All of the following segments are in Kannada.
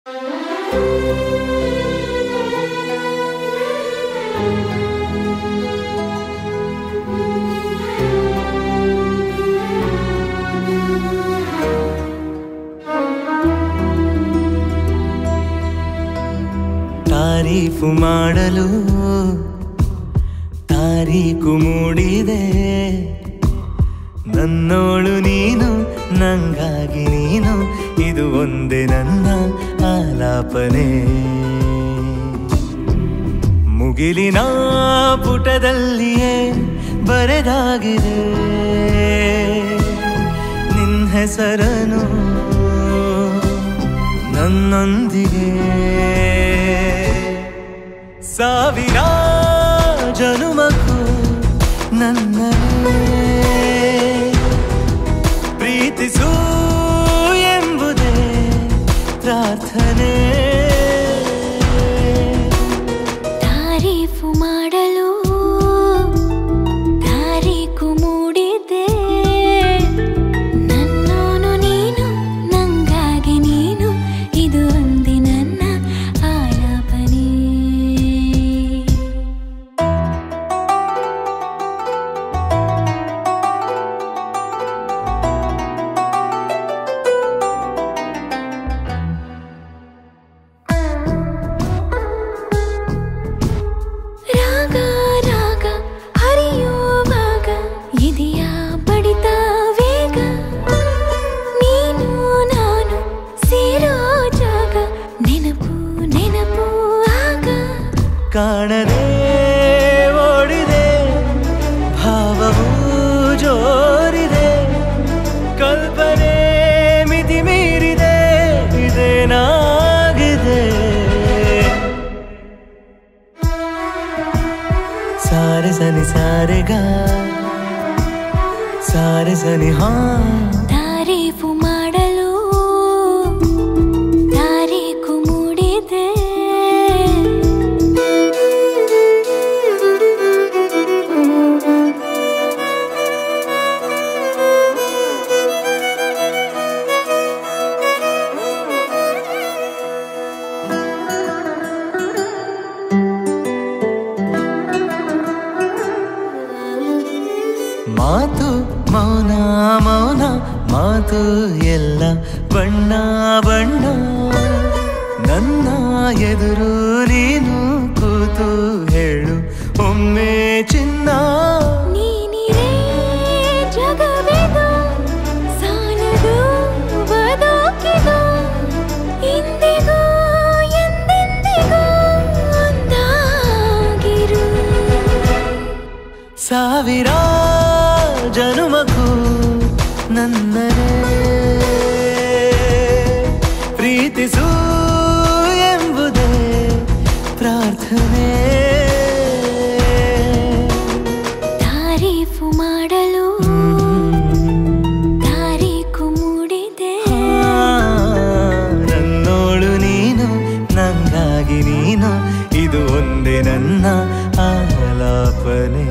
ತಾರೀಫು ಮಾಡಲು ತಾರೀಕು ಮೂಡಿದೆ, ನನ್ನೋಳು ನೀನು ನಂಗಾಗಿ ನೀನು, ಇದು ಒಂದೇ ನನ್ನ ಆಲಾಪನೆ. ಮುಗಿಲಿನ ಪುಟದಲ್ಲಿಯೇ ಬರೆದಾಗಿದೆ ನಿನ್ನ ಹೆಸರನು ನನ್ನೊಂದಿಗೆ. ಸಾವಿರ ಜನುಮಕ್ಕೂ ನನ್ನನ್ನೇ ಪ್ರೀತಿಸು ಎಂಬುದೇ ಪ್ರಾರ್ಥನೆ. ತಾರೀಫು ಮಾಡಲು ತಾರೀಕು ಮೂಡಿದೆ, ನನ್ನೋನು ನೀನು ನಂಗಾಗಿ ನೀನು, ಇದು ಒಂದೇ ನನ್ನ ಆಲಾಪನೆ. ರಾಗ ರಾಗ ಹರಿಯುವಾಗ ಇದೆಯ ಬಡಿತ ವೇಗ, ನೀನು ನಾನು ಸೇರೋ ಜಾಗ, ನೆನಪು ನೆನಪು ಆಗ. ಕಾಣದೆ ಓಡಿದೆ ಭಾವವು ಜೋರಿದೆ, ಕಲ್ಪನೆ ಮಿತಿ ಮೀರಿದೆ, ಇದೇನಾಗಿದೆ. ಸಾರೆ ಸನಿ ಸಾರೆಗ ಸಾರೆ ಸನಿ ಹಾ. ತಾರೀಫು ಮಾಡಲು ತಾರೀಕು ಮೂಡಿದೆ. ಮಾತು ಮೌನ ಮೌನ ಮಾತು ಎಲ್ಲ ಬಣ್ಣ ಬಣ್ಣ, ನನ್ನ ಎದುರು ನೀನು ಕೂತು ಹೇಳು ಒಮ್ಮೆ ಚಿನ್ನ. ನೀನಿರೇ ಜಗವೆದು ಸಾಲದು ಬದುಕಿದು, ಇಂದಿಗೂ ಎಂದೆಂದಿಗೂ ಒಂದಾಗಿರು. ಸಾವಿರ ಜನುಮಕ್ಕೂ ನನ್ನನ್ನೇ ಪ್ರೀತಿಸು ಎಂಬುದೇ ಪ್ರಾರ್ಥನೆ. ತಾರೀಫು ಮಾಡಲು ತಾರೀಕು ಮೂಡಿದೆ, ನನ್ನೋಳು ನೀನು ನಂಗಾಗಿ ನೀನು, ಇದು ಒಂದೇ ನನ್ನ ಆಲಾಪನೆ.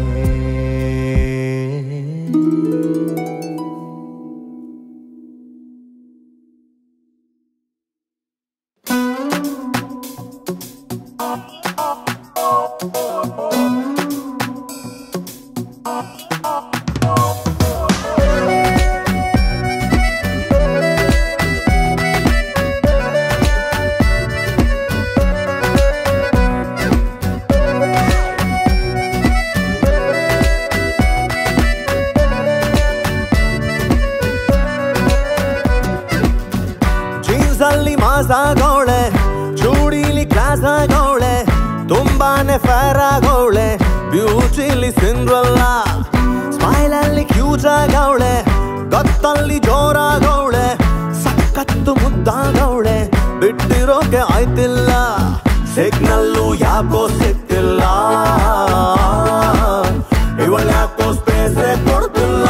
ಆಗವಳೆ, ಚೂಡಿಲಿ ಕ್ಲಾಸ್ ಆಗವಳೆ, ತುಂಬಾನೇ ಫೇರ್ ಆಗವಳೆ, ಬ್ಯೂಟಿಲಿ ಸಿಂಡ್ರೆಲ್ಲ, ಸ್ಮೈಲ್ ಅಲ್ಲಿ ಕ್ಯೂಟ್ ಆಗವಳೆ, ಗತ್ತಲ್ಲಿ ಜೋರಾಗವಳೆ, ಸಖತ್ತು ಮುದ್ದಾಗವಳೆ, ಬಿಟ್ಟಿರೋಕೆ ಆಯ್ತಿಲ್ಲ, ಸಿಗ್ನಲ್ಲು ಯಾಕೋ ಸಿಕ್ತಿಲ್ಲ, ಇವಳು ಯಾಕೋ ಸ್ಪೇಸೇ ಕೊಡ್ತಿಲ್ಲ.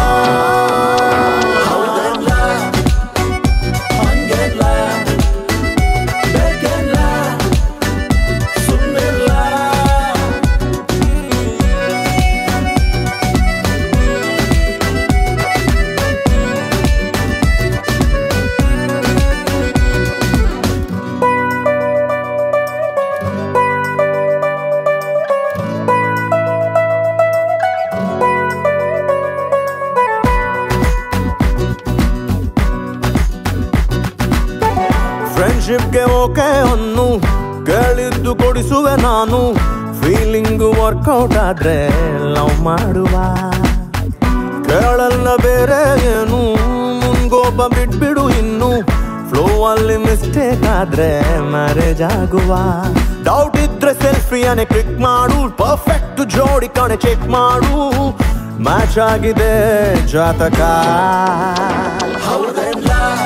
ಫ್ರೆಂಡ್ಶಿಪ್ಗೆ ಓಕೆ ಅನ್ನು ಕೇಳಿದ್ದು ಕೊಡಿಸುವೆ ನಾನು. ಫೀಲಿಂಗು ವರ್ಕೌಟ್ ಆದ್ರೆ ಲವ್ ಮಾಡುವ. ಕೇಳಲ್ಲ ಬೇರೆ ಏನು, ಮುಂಗೋಪ ಬಿಟ್ಬಿಡು ಇನ್ನು. ಫ್ಲೋ ಅಲ್ಲಿ ಮಿಸ್ಟೇಕ್ ಆದ್ರೆ ಮ್ಯಾರೇಜ್ ಆಗುವ. ಡೌಟ್ ಇದ್ರೆ ಸೆಲ್ಫಿಯನ್ನೇ ಕ್ಲಿಕ್ ಮಾಡು. ಪರ್ಫೆಕ್ಟ್ ಜೋಡಿ ಕಣೆ ಚೆಕ್ ಮಾಡು. ಮ್ಯಾಚ್ ಆಗಿದೆ ಜಾತಕ. ಹೌದೆಲ್ಲ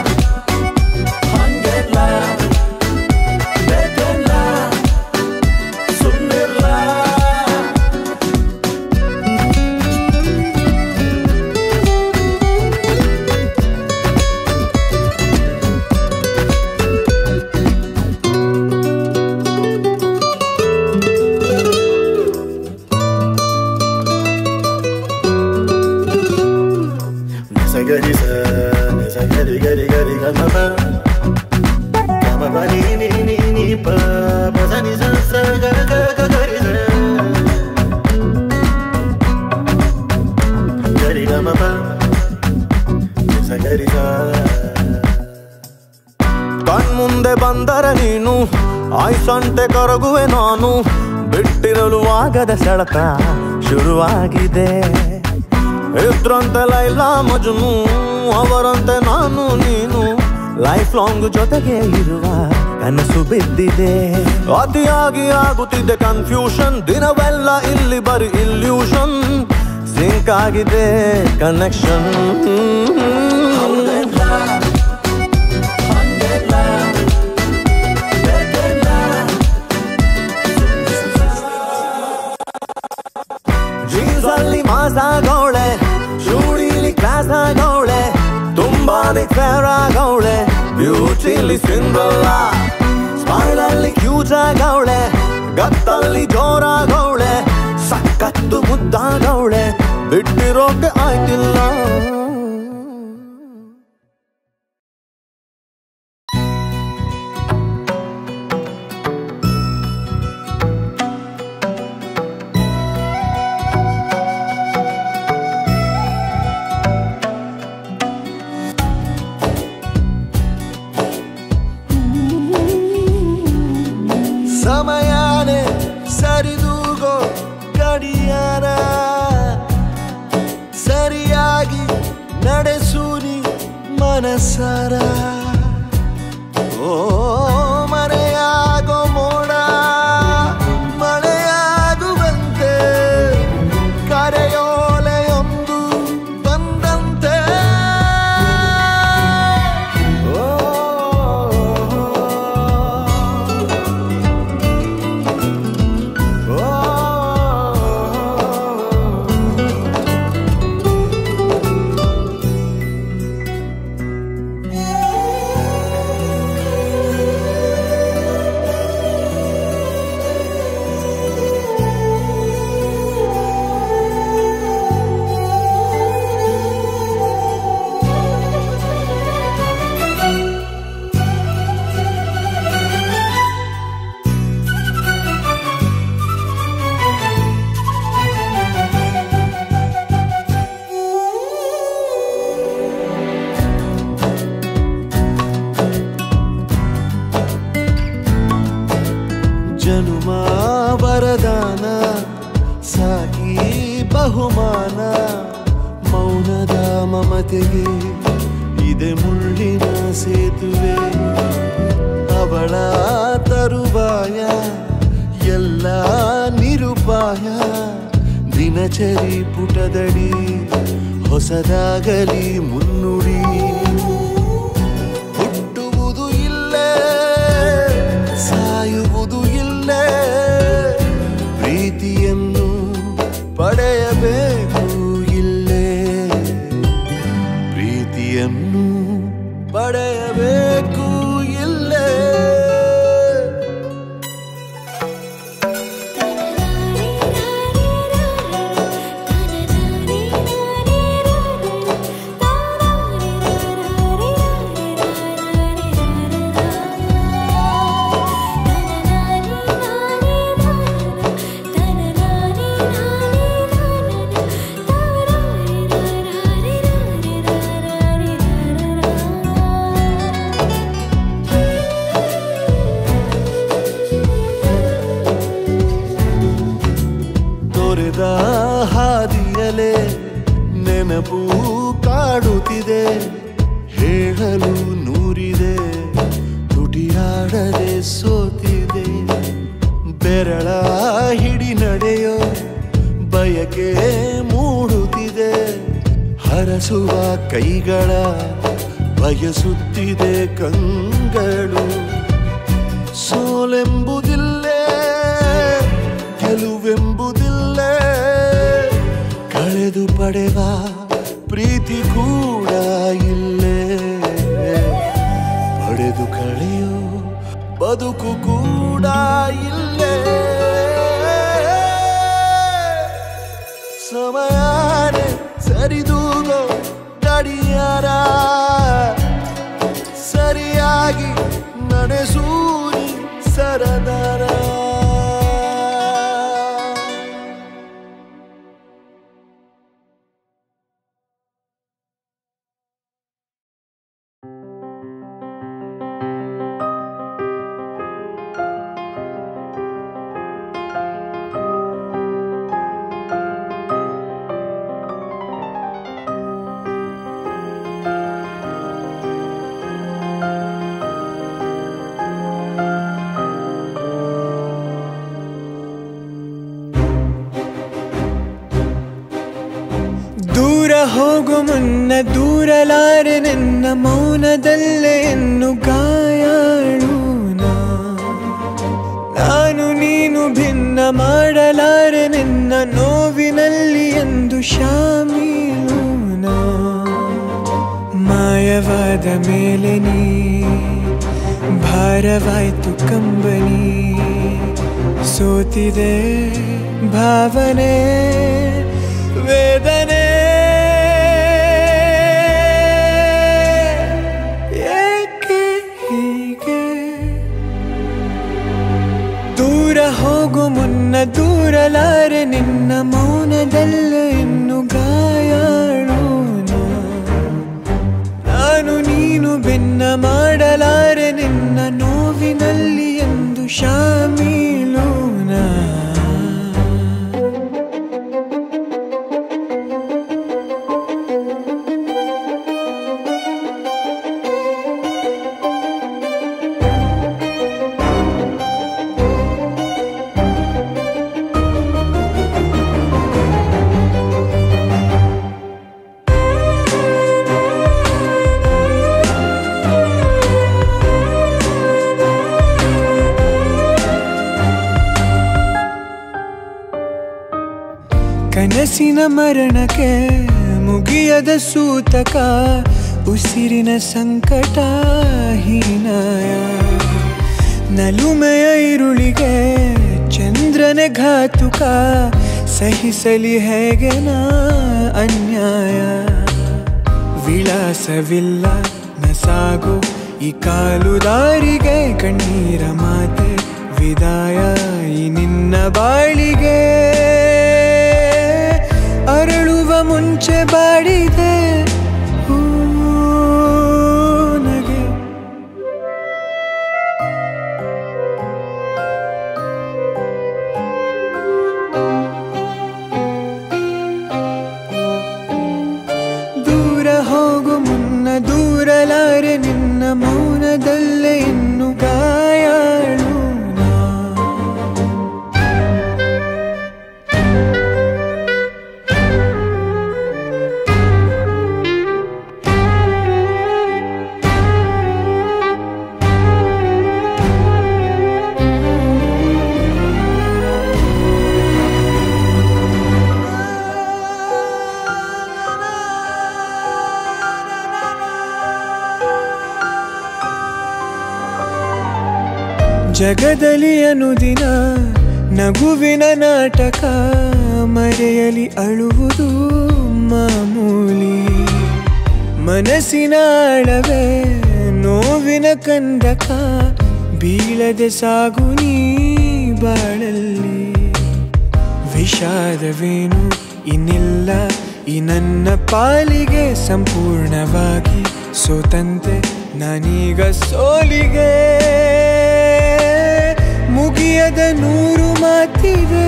ಹಂಗೆಲ್ಲ ಬೇಕೆಲ್ಲ ಸುಮ್ನಿರ್ಲ. Gari sa, sa gari gari gari gama ba, gama ba ni ni ni ni pa, pa sa ni sa sa ga ga ga gari sa, gari gama ba, sa gari sa. ಕಣ್ಮುಂದೆ ಬಂದರೆ ನೀನು ಆಯ್ಸಂಟೆ ಕರಗುವೆ ನಾನು. ಬಿಟ್ಟಿರಲು ಆಗದ ಸೆಳೆತ ಶುರುವಾಗಿದೆ. ಇದ್ರಂತೆ ಲೈಲಾ ಮಜ್ನು, ಅವರಂತೆ ನಾನು ನೀನು. ಲೈಫ್ ಲಾಂಗ್ ಜೊತೆಗೆ ಇರುವ ಕನಸು ಬಿದ್ದಿದೆ. ಅತಿಯಾಗಿ ಆಗುತ್ತಿದೆ ಕನ್ಫ್ಯೂಷನ್. ದಿನವೆಲ್ಲ ಇಲ್ಲಿ ಬರೀ ಇಲ್ಯೂಷನ್. ಸಿಂಕ್ ಆಗಿದೆ ಕನೆಕ್ಷನ್. ಜೀನ್ಸ್ ಅಲ್ಲಿ ಮಾಸ್ ಆಗೋಳೆ, ಚೂಡಿಲಿ ಕ್ಲಾಸ್ ಆಗೋಳೆ, ತುಂಬಾನೇ ಫೇರ್ ಆಗೋಳೆ, ಬ್ಯೂಟಿಲಿ ಸಿಂಡ್ರೆಲ್ಲ. ಸ್ಮೈಲ್ ಅಲ್ಲಿ ಕ್ಯೂಟ್ ಆಗೋಳೆ, ಗತ್ತಲ್ಲಿ ಜೋರಾಗೋಳೆ, ಸಕ್ಕತ್ತು ಮುದ್ದಾಗೋಳೆ, ಬಿಟ್ಟಿರೋಕೆ ಆಯ್ತಿಲ್ಲ. ಸಮಯಾನೆ ಸರಿದೂಗೋ ಗಡಿಯಾರ, ಸರಿಯಾಗಿ ನಡೆಸೂನಿ ಮನಸಾರ. ಓ ಮರೆಯಾಗೋ ಮೋಡ ಮಳೆಯಾಗುವಂತೆ, ಕರೆಯೋಲೆಯೊಂದು ಬಂದಂತೆ. ಜನುಮ ವರದಾನ ಸಾಗಿ ಬಹುಮಾನ, ಮೌನದ ಮಮತೆಗೆ ಇದೆ ಮುಳ್ಳಿನ ಸೇತುವೆ. ಅವಳ ತರುವಾಯ ಎಲ್ಲ ನಿರುಪಾಯ, ದಿನಚರಿ ಪುಟದಡಿ ಹೊಸದಾಗಲಿ ಮುನ್ನುಡಿ. ಹುಟ್ಟುವುದು ಇಲ್ಲೇ, ಸಾಯುವುದು ಇಲ್ಲೇ, ಪ್ರೀತಿಯನ್ನು ಪಡೆಯಬೇಕು ಇಲ್ಲೇ, ಪ್ರೀತಿಯನ್ನು ಪಡೆಯಬೇಕು ಇಲ್ಲೇ. ಗೆಲ್ಲಲು ನೂರಿದೆ, ತುಟಿಯಾಡದೆ ಸೋತಿದೆ. ಬೆರಳ ಹಿಡಿ ನಡೆಯೋ ಬಯಕೆ ಮೂಡುತ್ತಿದೆ, ಹರಸುವ ಕೈಗಳ ಬಯಸುತ್ತಿದೆ ಕಂಗಳು. ಸೋಲೆಂಬುದಿಲ್ಲೇ ಗೆಲುವೆಂಬುದಿಲ್ಲೇ, ಕಳೆದು ಪಡೆವ ಪ್ರೀತಿ ಕೂಡ ಇಲ್ಲೇ. ಪಡೆದು ಕಳೆಯೋ ಬದುಕು ಕೂಡ ಇಲ್ಲೇ. ಸಮಯನೇ ಸರಿದೂಗೋ ಗಡಿಯಾರ, ಸರಿಯಾಗಿ ನಡೆಸೂರಿ ಸರದಾರ. ಹೋಗು ಮುನ್ನ ದೂರಲಾರೆ ನಿನ್ನ ಮೌನದಲ್ಲೇ ಎನ್ನು ಗಾಯಾಳೂನ. ನಾನು ನೀನು ಭಿನ್ನ ಮಾಡಲಾರೆ ನಿನ್ನ ನೋವಿನಲ್ಲಿ ಎಂದು ಶಾಮೀಲೂನ. ಮಾಯವಾದ ಮೇಲೆ ನೀ ಭಾರವಾಯ್ತು ಕಂಬನಿ, ಸೋತಿದೆ ಭಾವನೆ ವೇದನೆ. ಹೋಗು ಮುನ್ನ ದೂರಲಾರೆ ನಿನ್ನ ಮೌನದಲ್ಲ ಇನ್ನು ಗಾಯಾಳೂನ. ನಾನು ನೀನು ಭಿನ್ನ ಮಾಡಲಾರೆ ನಿನ್ನ ನೋವಿನಲ್ಲಿ ಎಂದು ಶಾಮೀಲೂನ. ಕನಸಿನ ಮರಣಕ್ಕೆ ಮುಗಿಯದ ಸೂತಕ, ಉಸಿರಿನ ಸಂಕಟ ಹೀನಾಯ. ನಲುಮೆಯ ಇರುಳಿಗೆ ಚಂದ್ರನ ಘಾತುಕ, ಸಹಿಸಲಿ ಹೇಗೆ ನಾ ಅನ್ಯಾಯ. ವಿಳಾಸವಿಲ್ಲ ನಸಾಗೋ ಈ ಕಾಲು ದಾರಿಗೆ, ಕಣ್ಣೀರ ಮಾತೆ ವಿದಾಯ ಈ ನಿನ್ನ ಬಾಳಿಗೆ. ಅರಳುವ ಮುಂಚೆ ಬಾಡಿದೆ ನಗೆ. ದೂರ ಹೋಗು ಮುನ್ನ ದೂರಲಾರೆ ನಿನ್ನ ಮೌನದಲ್ಲೇ ಇನ್ನು ಗಾಯಾಳು. ಜಗದಲ್ಲಿ ಅನುದಿನ ನಗುವಿನ ನಾಟಕ, ಮರೆಯಲಿ ಅಳುವುದು ಮಾಮೂಲಿ. ಮನಸ್ಸಿನ ಆಳವೇ ನೋವಿನ ಕಂದಕ, ಬೀಳದೆ ಸಾಗು ನೀ ಬಾಳಲ್ಲಿ. ವಿಷಾದವೇನು ಇನ್ನಿಲ್ಲ ಈ ನನ್ನ ಪಾಲಿಗೆ, ಸಂಪೂರ್ಣವಾಗಿ ಸೋತಂತೆ ನಾನೀಗ ಸೋಲಿಗೆ. ಮುಗಿಯದ ನೂರು ಮಾತಿದೆ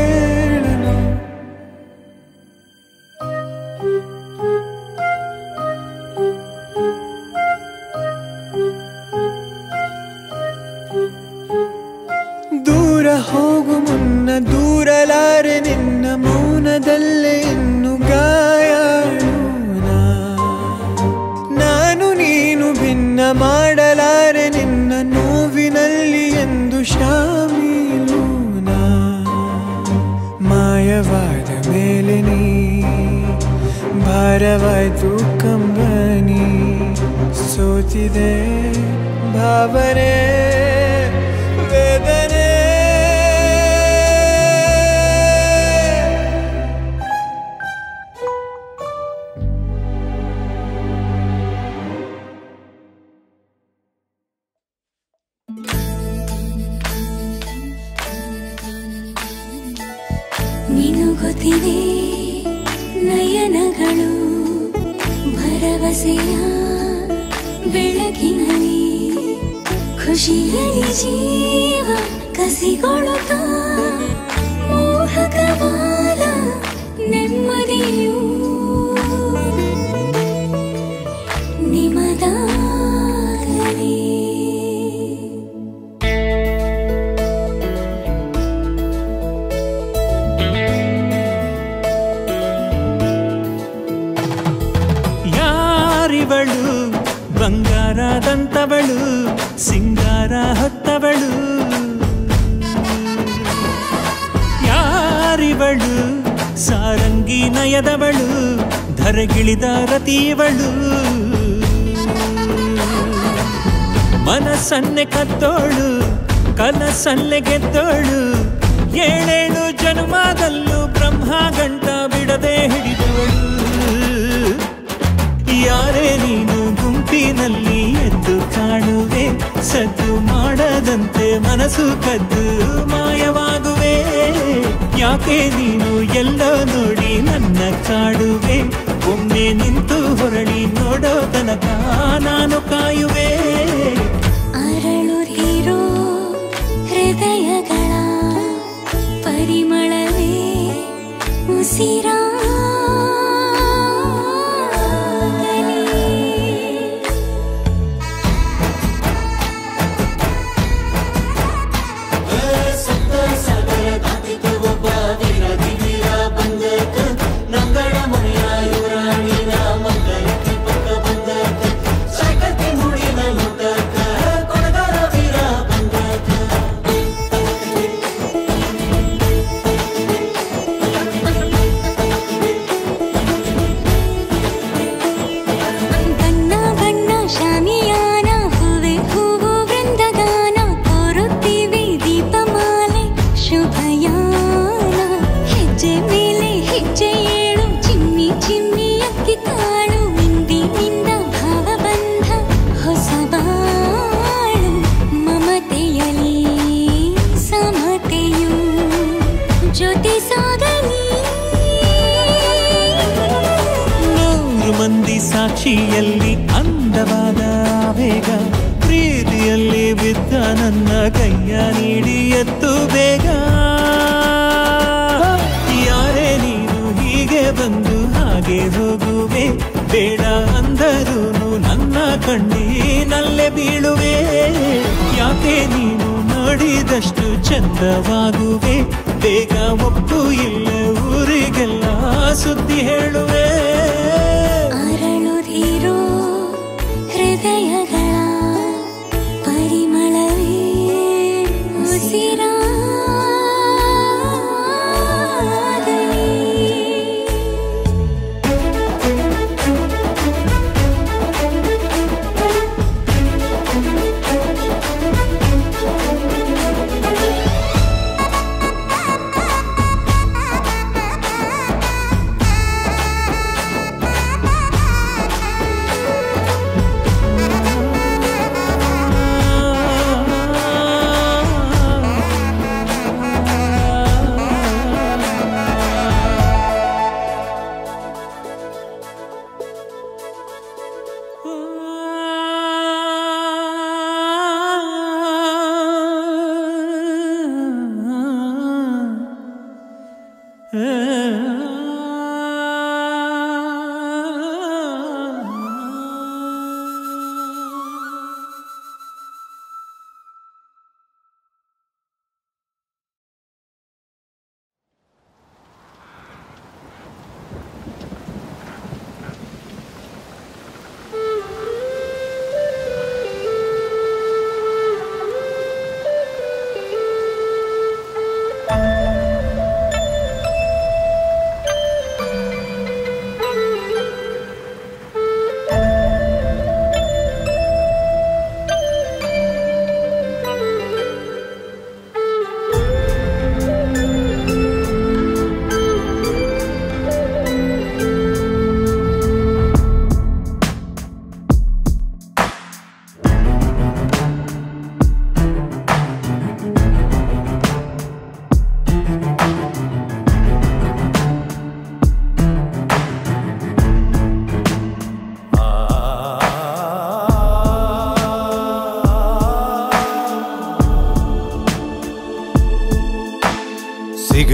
ಹೇಳಲು. ಮೌನ ಮಾಡಲಾರೆ ನಿನ್ನ ನೋವಿನಲ್ಲಿ ಎಂದು ಶಾಮೀಲು ನಾ ಮಾಯವಾದ ಮೇಲೆ ನೀ ಭಾರವಾಯ್ತು ಕಂಬನಿ ಸೋತಿದೆ ಭಾವನೆ ವೇದನೆ ಮಿನುಗುತ್ತಿವೆ ನಯನಗಳು ಭರವಸೆಯ ಬೆಳಕಿನಲ್ಲಿ ಖುಷಿಯಲ್ಲಿ ಜೀವ ಕಸಿಗೊಳ್ಳುತ್ತಾ ಮೋಹಕವಾದ ನೆಮ್ಮದಿಯು ನಿಮದಾಗಲಿ. ಯಾರಿವಳು ಬಂಗಾರದಂತವಳು ಸಿಂಗಾರ ಹೊತ್ತವಳು ಯಾರಿವಳು ಸಾರಂಗಿ ನಯದವಳು ಧರೆಗಿಳಿದ ರತಿಯವಳು ಮನಸ್ಸನ್ನೆ ಕತ್ತೋಳು ಕನಸನ್ನೆ ಗೆದ್ದೋಳು ಏಳೇಳು ಜನ್ಮದಲ್ಲೂ ಬ್ರಹ್ಮ ಗಂಟ ಬಿಡದೆ ಹಿಡಿದವಳು ಯಾರೇ ನೀನು ಗುಂಪಿನಲ್ಲಿ ಎದ್ದು ಕಾಣುವೆ ಸದ್ದು ಮಾಡದಂತೆ ಮನಸ್ಸು ಕದ್ದು ಮಾಯವಾಗುವೆ ಯಾಕೆ ನೀನು ಎಲ್ಲೋ ನೋಡಿ ನನ್ನ ಕಾಡುವೆ ಒಮ್ಮೆ ನಿಂತು ಹೊರಳಿ ನೋಡೋ ತನಕ ನಾನು ಕಾಯುವೆ ಅರಳುತ್ತಿರೋ ಹೃದಯಗಳ ಪರಿಮಳವೇ ಉಸಿರಾ ಸಾಕ್ಷಿಯಲ್ಲಿ ಅಂದವಾದ ವೇಗ ಪ್ರೀತಿಯಲ್ಲಿ ಬಿದ್ದ ನನ್ನ ಕೈಯ ನೀಡಿ ಎತ್ತು ಬೇಗ ಯಾರೇ ನೀನು ಹೀಗೆ ಬಂದು ಹಾಗೆ ಹೋಗುವೆ ಬೇಡ ಅಂದರೂ ನನ್ನ ಕಣ್ಣೀನಲ್ಲೇ ಬೀಳುವೆ ಯಾಕೆ ನೀನು ನೋಡಿದಷ್ಟು ಚಂದವಾಗುವೆ ಬೇಗ ಒಪ್ಪು ಇಲ್ಲ ಊರಿಗೆಲ್ಲ ಸುದ್ದಿ ಹೇಳುವೆ ಅರಳುತ್ತಿರೋ ಹೃದಯಗಳ ಪರಿಮಳವೇ ಉಸಿರಾ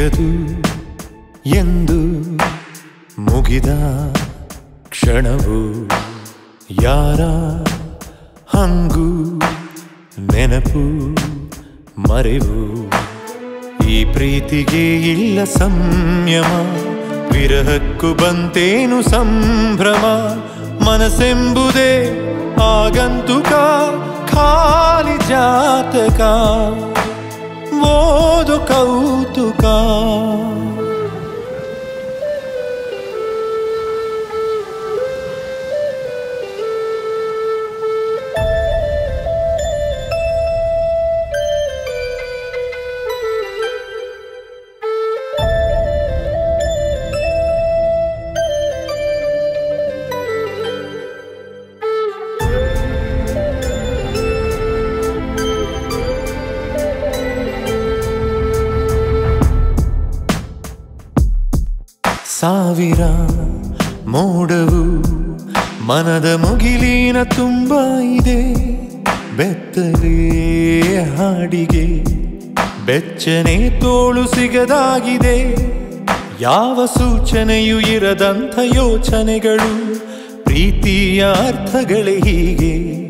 ಸಿಗದು ಎಂದು ಮುಗಿದ ಕ್ಷಣವು ಯಾರ ಹಂಗು ನೆನಪು ಮರೆವು ಈ ಪ್ರೀತಿಗೆ ಇಲ್ಲ ಸಂಯಮ ವಿರಹಕ್ಕೂ ಬಂತೇನು ಸಂಭ್ರಮ ಮನಸ್ಸೆಂಬುದೇ ಆಗಂತುಕ ಖಾಲಿ ಜಾತಕ ಓದು ಕೌತುಕ ಸಾವಿರ ಮೋಡವು ಮನದ ಮುಗಿಲಿನ ತುಂಬ ಇದೆ ಬೆತ್ತಲೇ ಹಾಡಿಗೆ ಬೆಚ್ಚನೆ ತೋಳು ಸಿಗದಾಗಿದೆ ಯಾವ ಸೂಚನೆಯೂ ಇರದಂಥ ಯೋಚನೆಗಳು ಪ್ರೀತಿಯ ಅರ್ಥಗಳೇ ಹೀಗೆ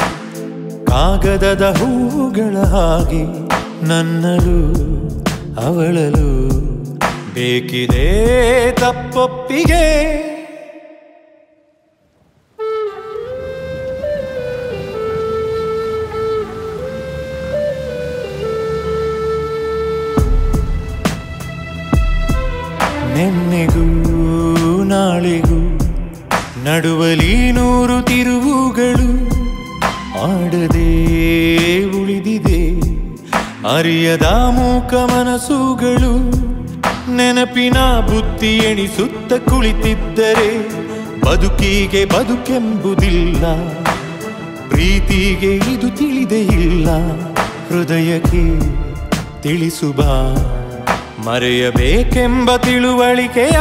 ಕಾಗದದ ಹೂಗಳ ಹಾಗೆ ನನ್ನಲು ಅವಳಲು ಬೇಕಿದೆ ತಪ್ಪೊಪ್ಪಿಗೆ ನೆನ್ನೆಗೂ ನಾಳೆಗೂ ನಡುವಲಿ 100 ತಿರುವುಗಳು ಆಡದೆ ಉಳಿದಿದೆ ಅರಿಯದ ಮೂಕ ಮನಸ್ಸುಗಳು ನೆನಪಿನ ಬುತ್ತಿ ಎಣಿಸುತ್ತ ಕುಳಿತಿದ್ದರೆ ಬದುಕಿಗೆ ಬದುಕೆಂಬುದಿಲ್ಲ ಪ್ರೀತಿಗೆ ಇದು ತಿಳಿದೇ ಇಲ್ಲ ಹೃದಯಕ್ಕೆ ತಿಳಿಸುವ ಮರೆಯಬೇಕೆಂಬ ತಿಳುವಳಿಕೆಯ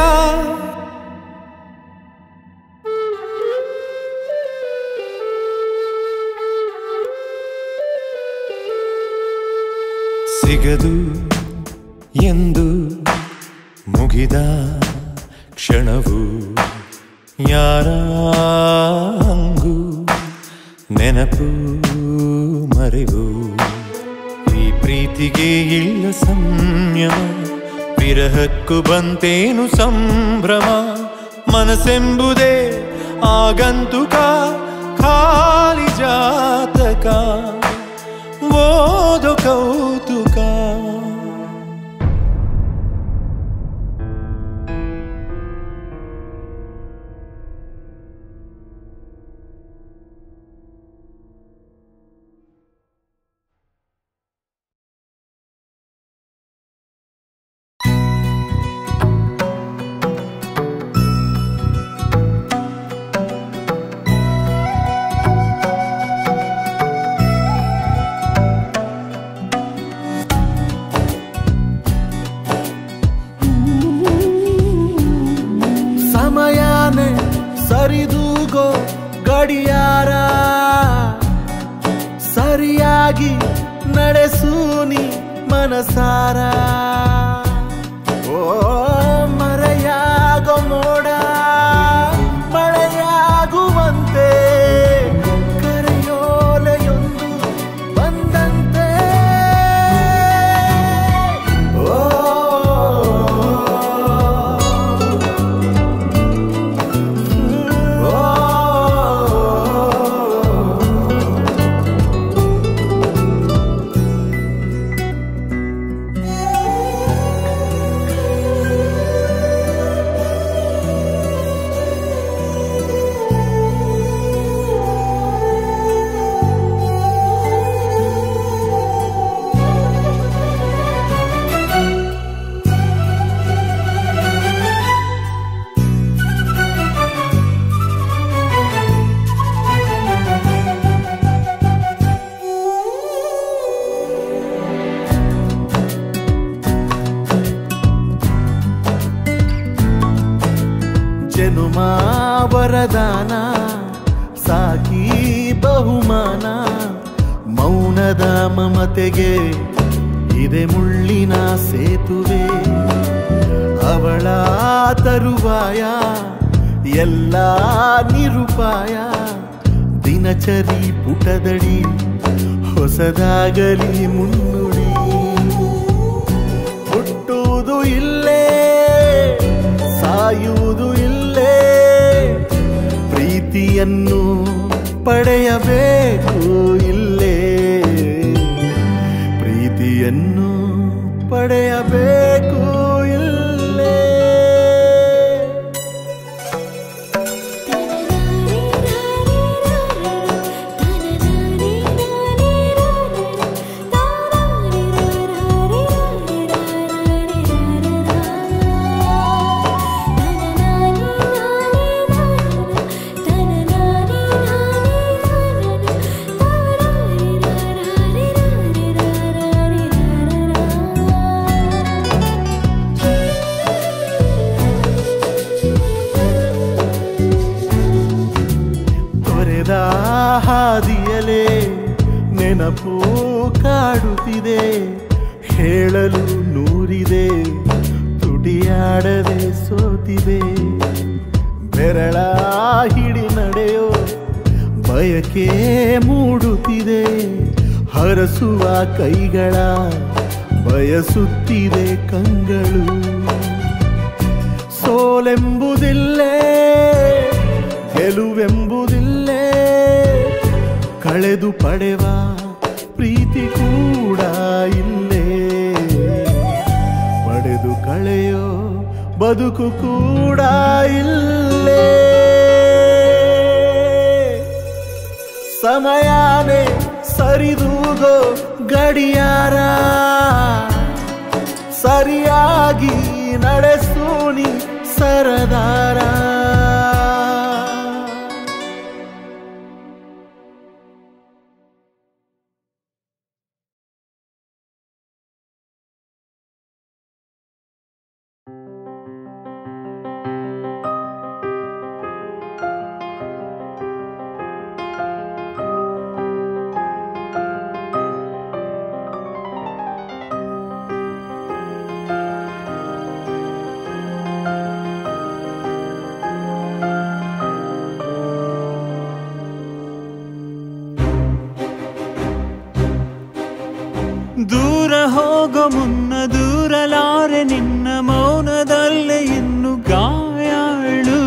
ಸಿಗದು ಎಂದು ಮುಗಿದ ಕ್ಷಣವು ಯಾರ ಹಂಗು ನೆನಪು ಮರೆವು ಈ ಪ್ರೀತಿಗೆ ಇಲ್ಲ ಸಂಯಮ ವಿರಹಕ್ಕೂ ಬಂತೇನು ಸಂಭ್ರಮ ಮನಸ್ಸೆಂಬುದೇ ಆಗಂತುಕ ಖಾಲಿ ಜಾತಕ ಓದು ಕೌತುಕ ಸರಿದೂಗೋ ಗಡಿಯಾರ ಸರಿಯಾಗಿ ನಡೆಸೂನಿ ಮನಸಾರ ಓ ಮರೆಯಾಗೋ ಮೋಡ ಮಳೆಯಾಗುವಂತೆ ಕರೆಯೋಲೆಯೊಂದು ಬಂದಂತೆ ಓ ಜನುಮ ವರದಾನ ಸಾಕಿ ಬಹುಮಾನ ಮೌನದ ಮಮತೆಗೆ ಇದೆ ಮುಳ್ಳಿನ ಸೇತುವೆ ಅವಳ ತರುವಾಯ ಎಲ್ಲ ನಿರುಪಾಯ ದಿನಚರಿ ಪುಟದಡಿ ಹೊಸದಾಗಲಿ ಮುನ್ನುಡಿ ಹುಟ್ಟುವುದು ಇಲ್ಲೇ ಸಾಯುವುದು ಇಲ್ಲೇ ಪ್ರೀತಿಯನ್ನು ಪಡೆಯಬೇಕು ಇಲ್ಲೇ ಪ್ರೀತಿಯನ್ನು ಪಡೆಯಬೇಕು ಇಲ್ಲೇ ಹಾದಿಯಲೇ ನೆನಪು ಕಾಡುತ್ತಿದೆ ಹೇಳಲು ನೂರಿದೆ ತುಟಿಯಾಡದೆ ಸೋತಿದೆ ಬೆರಳ ಹಿಡಿ ನಡೆಯೋ ಬಯಕೆ ಮೂಡುತ್ತಿದೆ ಹರಸುವ ಕೈಗಳ ಬಯಸುತ್ತಿದೆ ಕಂಗಳು ಸೋಲೆಂಬುದಿಲ್ಲೇ ಗೆಲುವೆಂಬುದಿಲ್ಲೇ ಕಳೆದು ಪಡೆವ ಪ್ರೀತಿ ಕೂಡ ಇಲ್ಲೇ ಪಡೆದು ಕಳೆಯೋ ಬದುಕು ಕೂಡ ಇಲ್ಲೇ ಸಮಯನೇ ಸರಿದೂಗೋ ಗಡಿಯಾರ ಸರಿಯಾಗಿ ನಡೆಸೂನಿ ಸರದಾರ ದೂರ ಹೋಗೋ ಮುನ್ನ ದೂರಲಾರೆ ನಿನ್ನ ಮೌನದಲ್ಲೇ ಇನ್ನು ಗಾಯಾಳು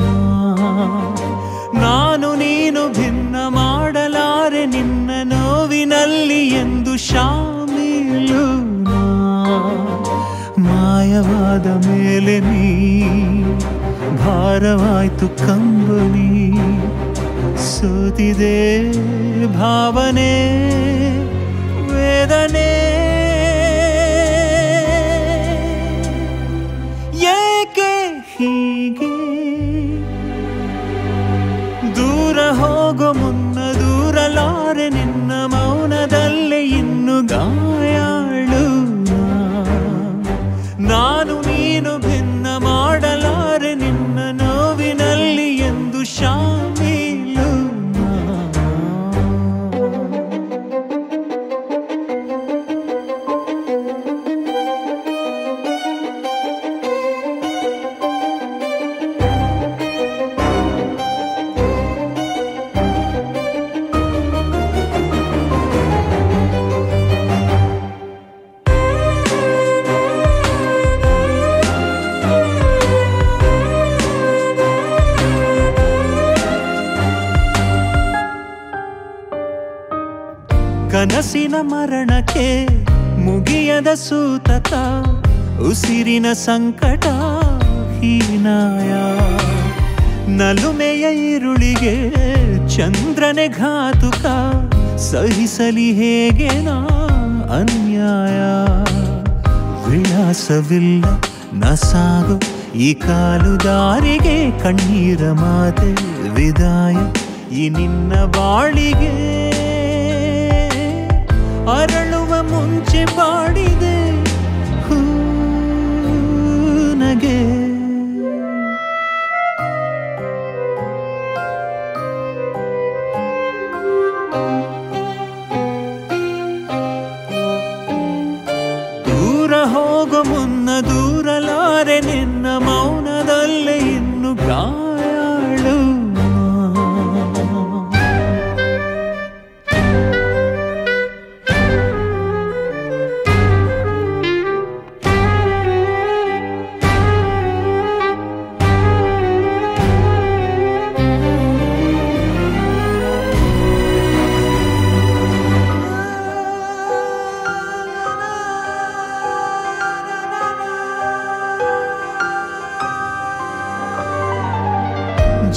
ನಾನು ನೀನು ಭಿನ್ನ ಮಾಡಲಾರೆ ನಿನ್ನ ನೋವಿನಲ್ಲಿ ಎಂದು ಶಾಮೀಲು ಮಾಯವಾದ ಮೇಲೆ ನೀ ಭಾರವಾಯ್ತು ಕಂಬನಿ ಸೋತಿದೆ ಭಾವನೆ ವೇದನೆ ಏಕೆ ಹೀಗೆ ದೂರ ಹೋಗೋ ಮುನ್ನ ದೂರಲಾರೆ ನಿನ್ನ ಮೌನದಲ್ಲೇ ಇನ್ನು ಗಾಯಾಳು ನಾನು ನೀನು ಭಿನ್ನ ಮಾಡಲಾರೆ ನಿನ್ನ ನೋವಿನಲ್ಲಿ ಎಂದು ಶಾಮೀಲು ಕನಸಿನ ಮರಣಕ್ಕೆ ಮುಗಿಯದ ಸೂತಕ ಉಸಿರಿನ ಸಂಕಟ ಹೀನಾಯ ನಲುಮೆಯ ಈರುಳಿಗೆ ಚಂದ್ರನೆ ಘಾತುಕ ಸಹಿಸಲಿ ಹೇಗೆ ನಾ ಅನ್ಯಾಯ ವಿಳಾಸವಿಲ್ಲ ನಸಾಗು ಈ ಕಾಲು ದಾರಿಗೆ ಕಣ್ಣೀರ ಮಾತೆ ವಿದಾಯ ಈ ನಿನ್ನ ಬಾಳಿಗೆ ಅರಳುವ ಮುಂಚೆ ಬಾಡಿದೆ ನಗೆ ದೂರ ಹೋಗೋ ಮುನ್ನ ದೂರಲಾರೆ ನಿನ್ನ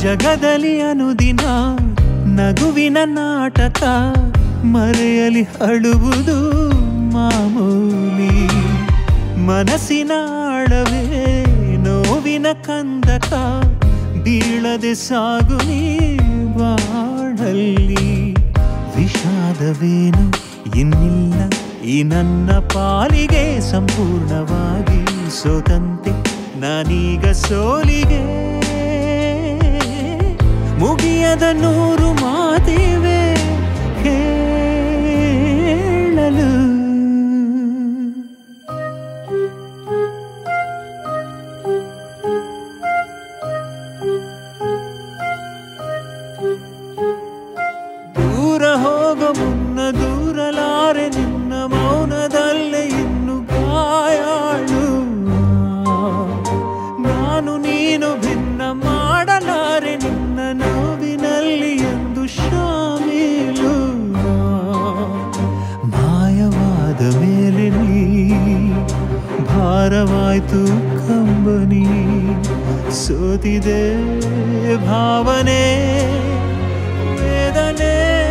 ಜಗದಲ್ಲಿ ಅನುದಿನ ನಗುವಿನ ನಾಟಕ ಮರೆಯಲಿ ಅಳುವುದು ಮಾಮೂಲಿ ಮನಸ್ಸಿನ ಆಳವೇ ನೋವಿನ ಕಂದಕ ಬೀಳದೆ ಸಾಗು ನೀ ಬಾಳಲ್ಲಿ ವಿಷಾದವೇನು ಇನ್ನಿಲ್ಲ ಈ ನನ್ನ ಪಾಲಿಗೆ ಸಂಪೂರ್ಣವಾಗಿ ಸೋತಂತೆ ನಾನೀಗ ಸೋಲಿಗೆ ಮುಗಿಯದ 100 ಮಾತಿವೆ ಹೇಳಲು ದೂರ ಹೋಗೋ ಮುನ್ನ ದೂರಲಾರೆ ನಿನ್ನ ಮೌನದಲ್ಲೇ ಇನ್ನು ಗಾಯಾಳು ನಾನು ನೀನು ಭಿನ್ನ ಮಾಡಲಾರೆ ನಿನ್ನ ನೋವಿನಲ್ಲಿ ಎಂದು ಶಾಮೀಲು ಮಾಯವಾದ ಮೇಲೆ ನೀ ಭಾರವಾಯ್ತು ಕಂಬನಿ ಸೋತಿದೆ ಭಾವನೆ ವೇದನೆ